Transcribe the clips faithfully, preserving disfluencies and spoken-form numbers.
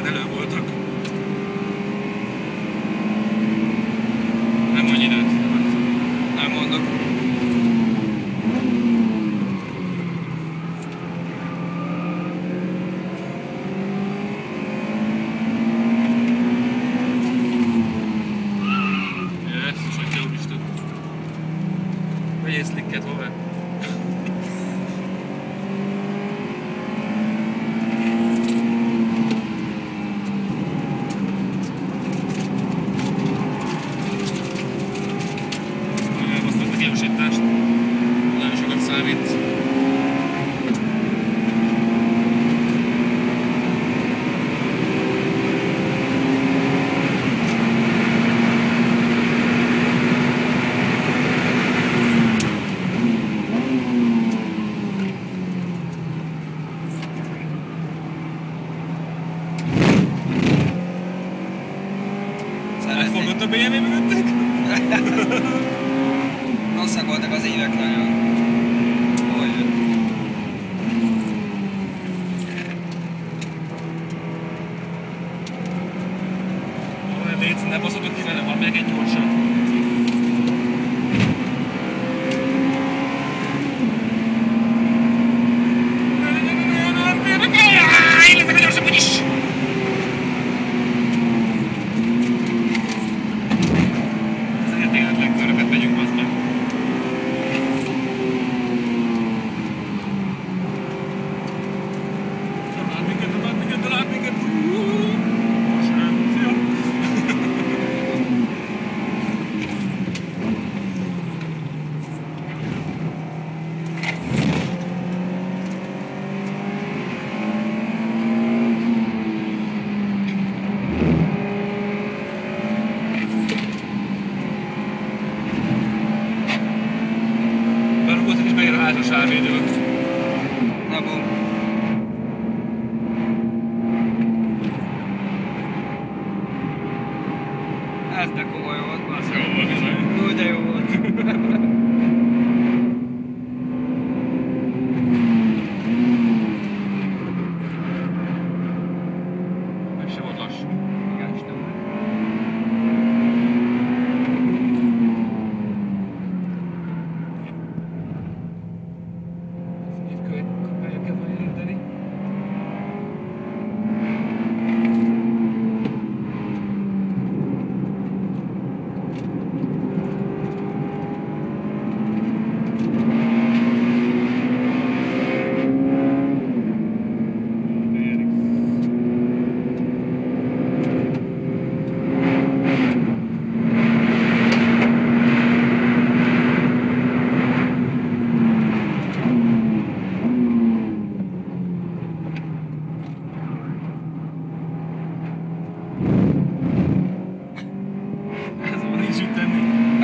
Veled elő voltak. Nem mondj időt. Nem mondok. Jézus, hogy jó Isten. Vegyél slicket, hová? Nagyon sokat számít. Megfogott a bé em vé mögöttek? Rosszak voltak az évek nagyon. Hogy... Olyan légy, ne baszodok ki vele, van még egy gyorsan. Én leszek a gyorsabb úgyis! Ezeket tényleg legtöröket megyünk, bazd meg. Találd minket, találd minket, találd minket! Most nem, szia! Berugoltak és beér a házas árvédő. Na bum. Ez de komoly volt, bassz. Jó volt bizony. Úgy de jó volt. Ez se volt lassú. Igen, Isten. Itt kölyök kell van érinteni. Ez van, nincs mit tenni.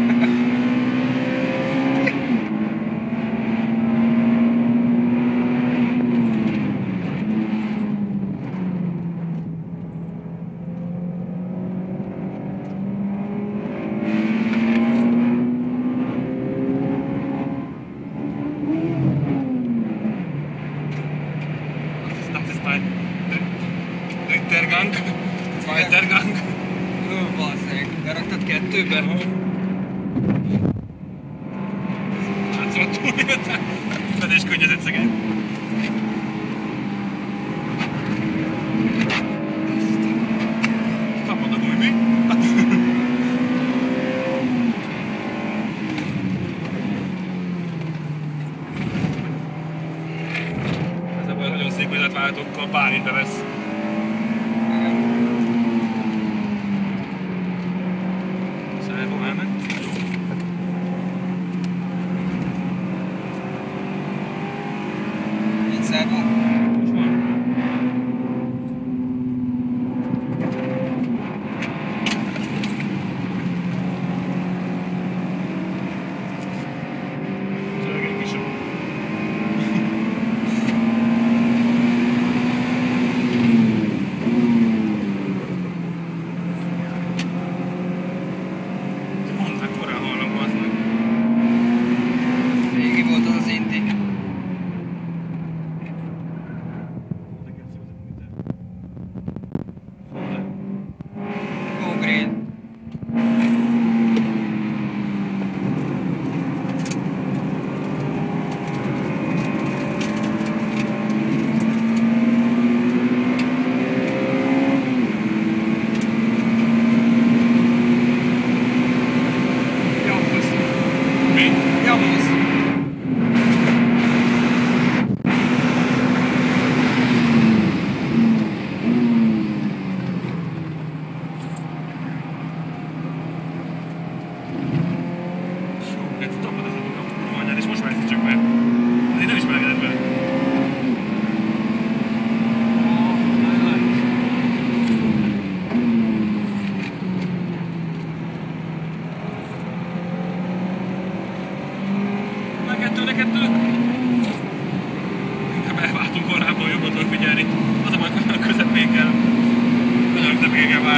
Das ist ein dritter Gang, zweiter Gang. Ő, basszeg. Beraktad kettőbe? Csatszol túléltem. Fedés könnyezett szegény. Kapod a gújmi. Ez a baj, nagyon szép üzletváltókkal bármit bevesz. Szervo elment. Jó. Nincs szervo?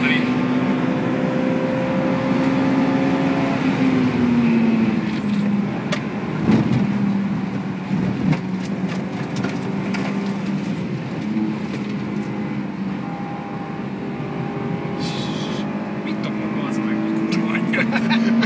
váltani. Mit topog az meg? Kurva anyja.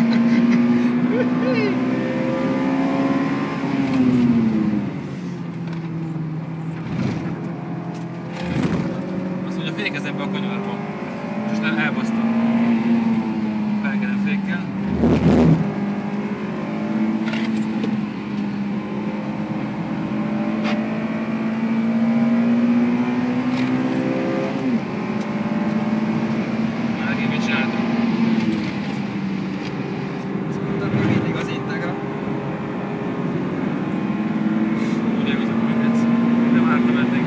Azt mondja, fékezem be a kanyarba. És aztán elbasztam. Felkedem fékkel. Már én mit csináltam? Azt mondtad, hogy mindig az Integra. Ugye igazak mindegy. De vártam eddig.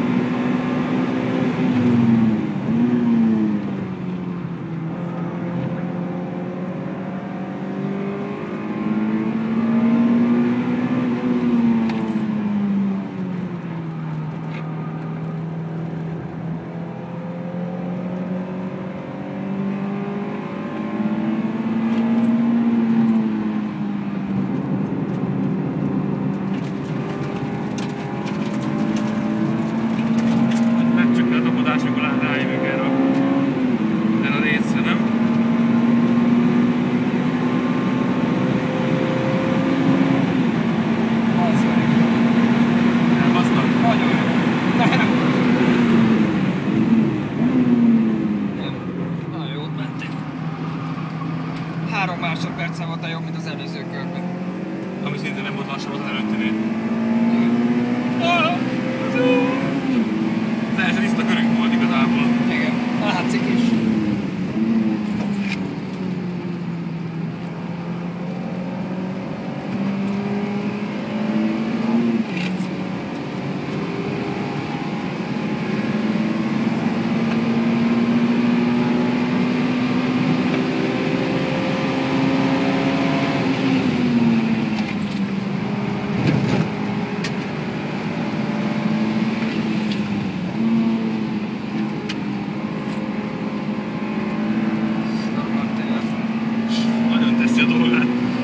Megcsökken a tapadás, mikor rájövünk erre a, erre a részre, nem? Az meg. Elbasztam. Nagyon jó. Nem. Nem. Nagyon jót mentél. Három másodperccel volt a jobb, mint az előző körben. Ami szintén nem volt lassabb az előttinél. Az első tiszta körünk volt igazából. Igen, látszik is. Nagyon teszi a dolgát.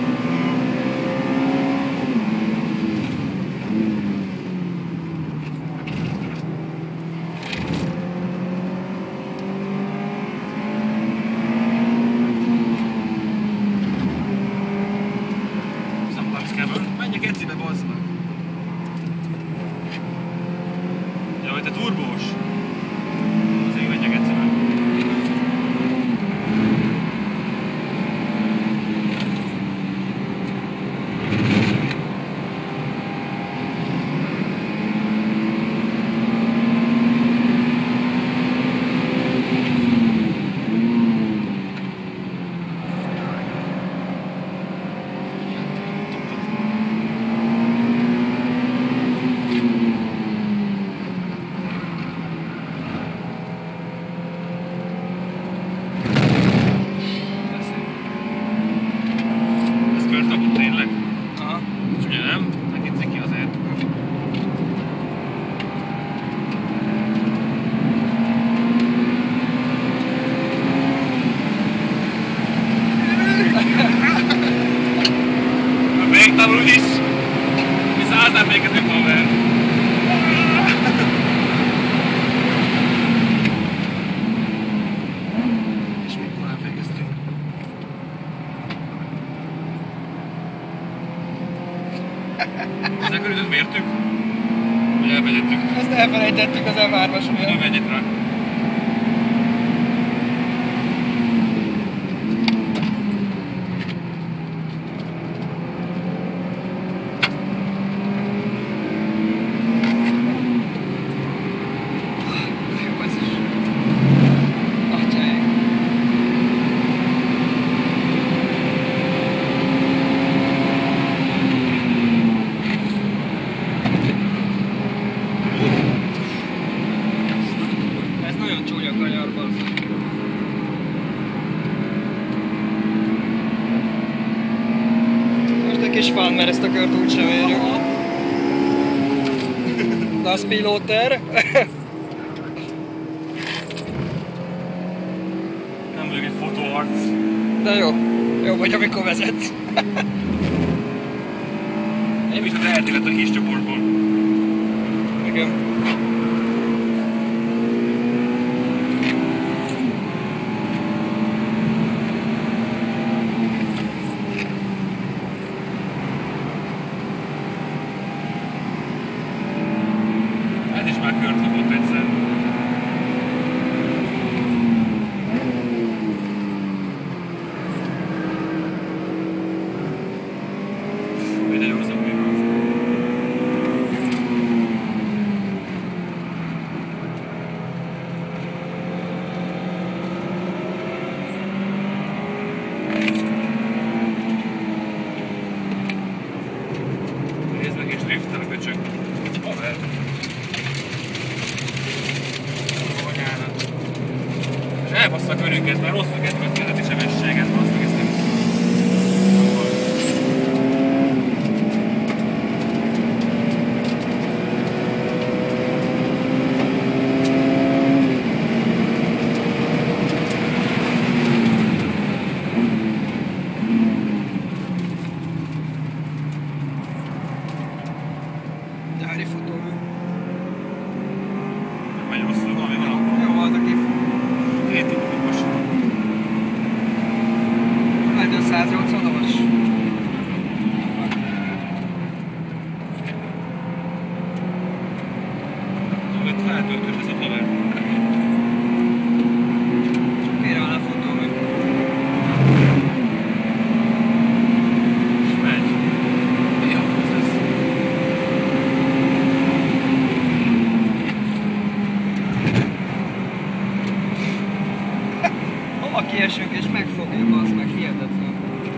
Szambackával. Menj a gecibe, bazd meg! Jaj, te turbós! Azért menj a gecibe. Ez körtapot tényleg? Aha. És ugye nem? Neki ciki azért. A végtanul úgyis! Mi száznál fékezünk haver! És mikor elfékeztünk? Ezek körül mértük? Vagy elvezettük? Ezt elfelejtettük az em hármas miatt. Tudjuk ennyit rá. Jó ez is. Atyaik. Ez nagyon csúnya kanyarban. Most egy kis fán, mert ezt a kört úgy sem érjük. Das Piloter. vagyok egy fotóarc. De jó. Jó vagy, amikor vezetsz. Nem is, hogy eltérett a kis csoportból. Igen. Ez is már kört kapott egyszer. De jó, azok mi van. Nézd meg és driftel a köcsög. Haver. Anyának. És elbassza a körünket, mert rosszul kezdve a közötti sebességet, basszak, ezt nem Gyári fotómű. nem megy rosszul, valami van. Jó, az a kif. Két tipos. Megy a száznyolcvanas. Tudod, feltöltős ez a haver. Csak kérem a fotómű. És megy. Mi a fúz ez? Hova kiesünk és megfogjuk, az meg hihetetlen.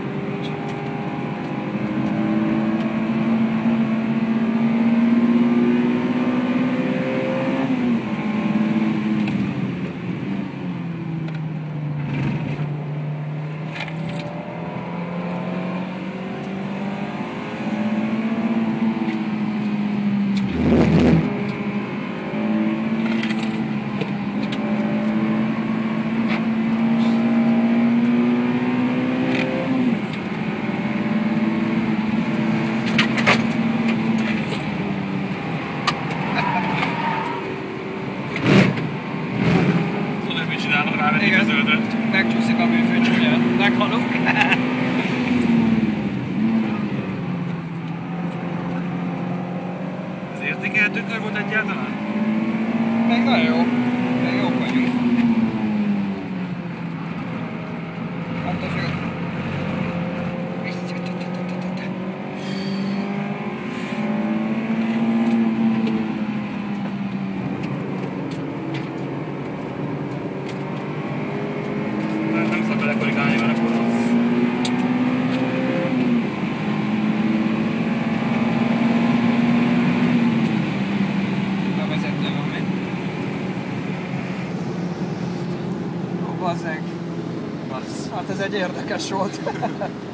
Tudod, mit csinálok, rávedik a zöldöt. Megcsúszik a műfő csúnyán. Meghalunk. Ez értékelhető kör volt egyáltalán? Még nagyon jó. Még jók vagyunk. Attól függ. Nem szabad belekorrigálni, mert akkor rossz. Bevezető van még. Ó, bazzeg. Bassz. Hát ez egy érdekes volt.